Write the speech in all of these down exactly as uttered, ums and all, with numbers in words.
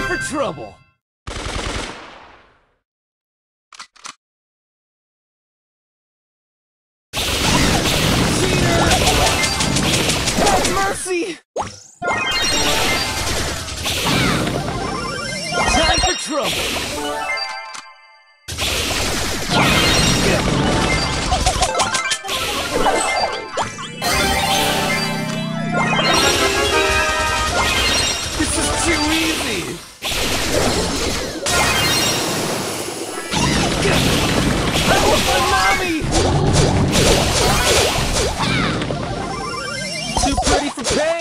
for trouble! Cheater! Have mercy! Time for trouble! This is too easy! I want my mommy! Too pretty for pain!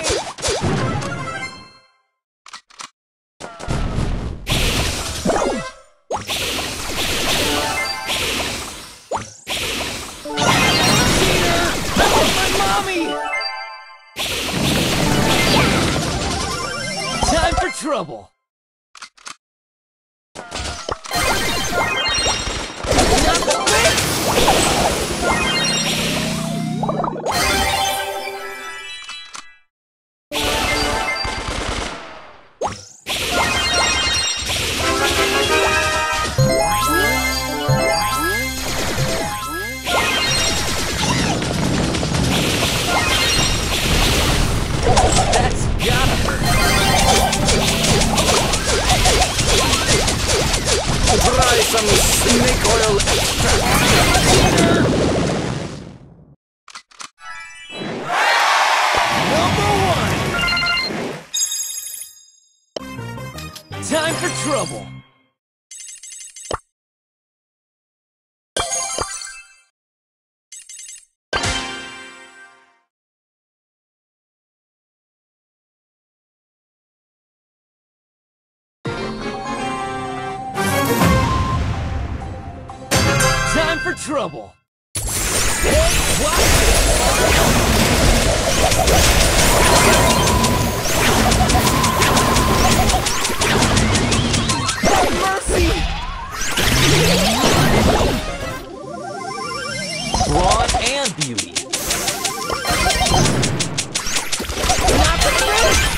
Time for trouble! That's gotta hurt! Try some snake oil extract! Number one! Time for trouble! Time for trouble! Hey, watch Have mercy! Brawl and beauty. Not the best!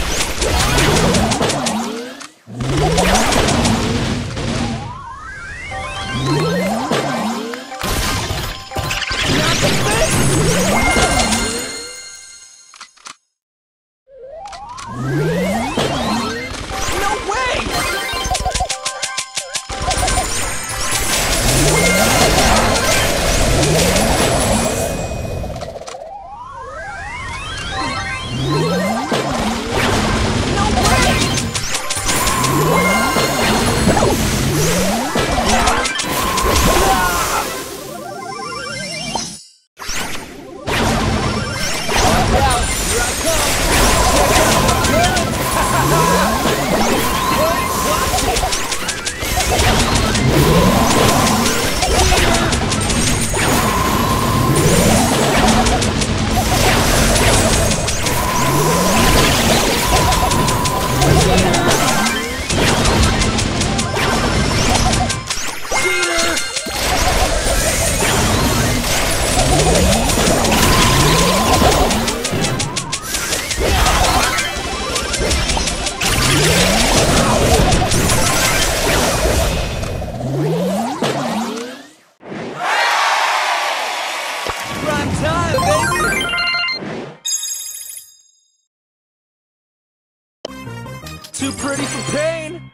Too pretty for pain!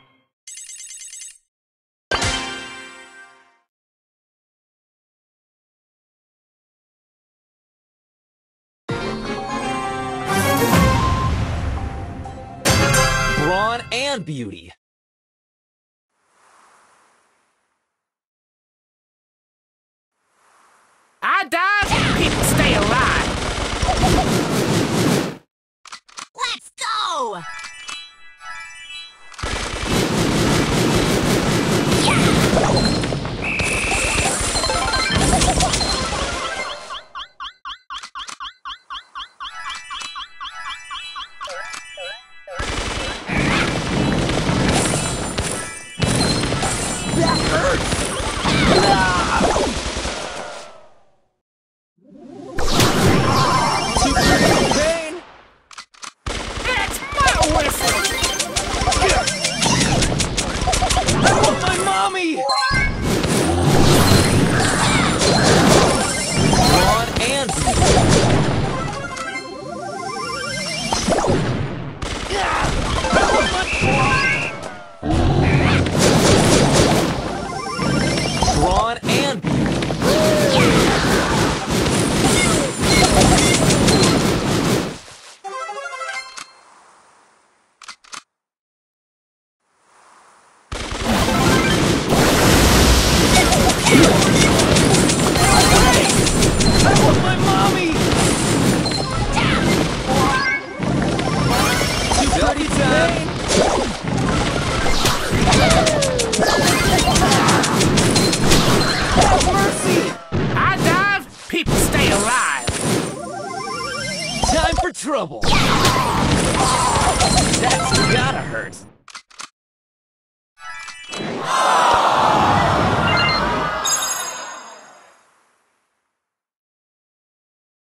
Brawn and beauty. I died, people stay alive! Let's go! That hurts! Ah! Too pretty for pain! It's my whistle! trouble. That's gotta hurt.